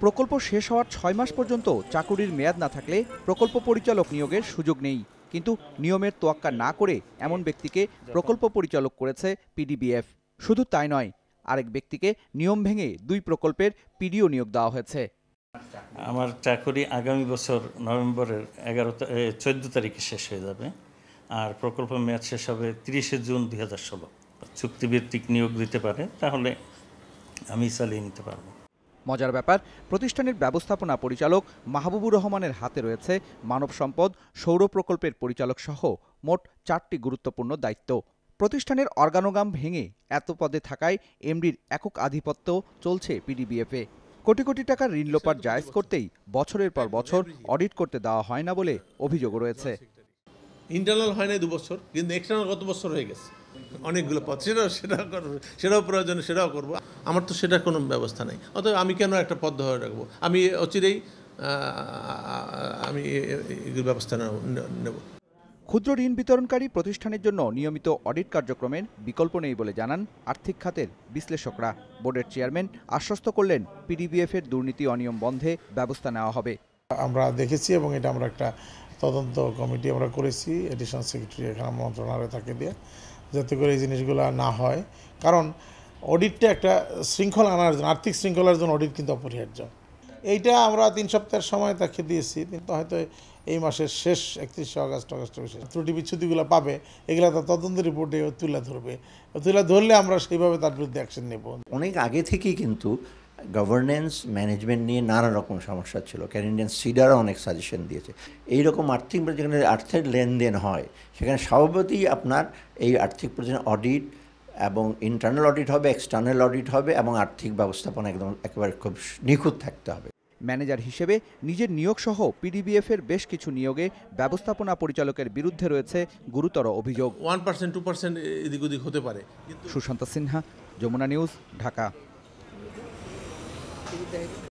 প্রকল্প শেষ হওয়ার ৬ মাস পর্যন্ত চাকুরির মেয়াদ না থাকলে প্রকল্প পরিচালক নিয়োগের সুযোগ নেই। কিন্তু নিয়মের তোয়াক্কা না করে এমন ব্যক্তিকে প্রকল্প পরিচালক করেছে PDBF। শুধু তাই নয়, আরেক ব্যক্তিকে নিয়ম ভেঙে ২ প্রকল্পের পিডিও নিয়োগ দেওয়া হয়েছে। আমার চাকরি আগামী বছর নভেম্বরের 14 তারিখে শেষ হয়ে যাবে, আর প্রকল্প মেয়াদ শেষ হবে 30শে জুন 2016। চুক্তিভিত্তিক নিয়োগ দিতে পারে, তাহলে আমি চালিয়ে নিতে পারবো। মজার ব্যাপার, প্রতিষ্ঠানের ব্যবস্থাপনা পরিচালক মাহবুবুর রহমানের হাতে রয়েছে মানব সম্পদ, সৌর প্রকল্পের পরিচালক সহ মোট 4টি গুরুত্বপূর্ণ দায়িত্ব। প্রতিষ্ঠানের অর্গানোগ্রাম ভেঙে এত পদে থাকায় এমডির একক আধিপত্য চলছে PDBF-এ। কোটি কোটি টাকার ঋণ লোপাট জায়েজ করতেই বছরের পর বছর অডিট করতে দেওয়া হয় না বলে অভিযোগ রয়েছে। ইন্টারনাল হয় না 2 বছর, কিন্তু এক্সটার্নাল কত বছর হয়ে গেছে, অনেকগুলো পদ। সেটাও প্রয়োজনে সেটাও করব। আমার তো সেটার কোনো ব্যবস্থা নেই, অতএব আমি কেন একটা পদ ধরে রাখবো? আমি অচিরেই আমি এগুলোর ব্যবস্থা নেব। ক্ষুদ্র ঋণ বিতরণকারী প্রতিষ্ঠানের জন্য নিয়মিত অডিট কার্যক্রমের বিকল্প নেই বলে জানান আর্থিক খাতের বিশ্লেষকরা। বোর্ডের চেয়ারম্যান আশ্বস্ত করলেন PDBF-এর দুর্নীতি অনিয়ম বন্ধে ব্যবস্থা নেওয়া হবে। আমরা দেখেছি এবং এটা আমরা একটা তদন্ত কমিটি আমরা করেছি, এডিশনাল সেক্রেটারি এখানে মন্ত্রণালয়ে তাকে দিয়ে, যাতে করে এই জিনিসগুলো না হয়। কারণ অডিটটা একটা শৃঙ্খলা আনার জন্য, আর্থিক শৃঙ্খলার জন্য অডিট কিন্তু অপরিহার্য। এইটা আমরা 3 সপ্তাহের সময় তাকে দিয়েছি, কিন্তু হয়তো এই মাসের শেষ 31শে অগাস্টের বিশেষ ত্রুটি বিচ্ছুতিগুলো পাবে, এগুলো তার তদন্ত রিপোর্টে তুলে ধরবে। তুলে ধরলে আমরা সেইভাবে তার বিরুদ্ধে অ্যাকশন নেব। অনেক আগে থেকেই কিন্তু গভর্নেন্স ম্যানেজমেন্ট নিয়ে নানা রকম সমস্যা ছিল। ক্যানাডিয়ান সিডারও অনেক সাজেশন দিয়েছে। এইরকম আর্থিক যেখানে আর্থের লেনদেন হয়, সেখানে স্বভাবতই আপনার এই আর্থিক প্রতিষ্ঠান অডিট এবং ইন্টারনাল অডিট হবে, এক্সটার্নাল অডিট হবে, এবং আর্থিক ব্যবস্থাপনা একেবারে খুব নিখুঁত থাকতে হবে। ম্যানেজার হিসেবে নিজের নিয়োগ সহ PDBF-এর বেশ কিছু নিয়োগে ব্যবস্থাপনা পরিচালকের বিরুদ্ধে রয়েছে গুরুতর অভিযোগ। 1% 2% এদিক ওদিক হতে পারে। সুশান্ত সিনহা, যমুনা নিউজ, ঢাকা।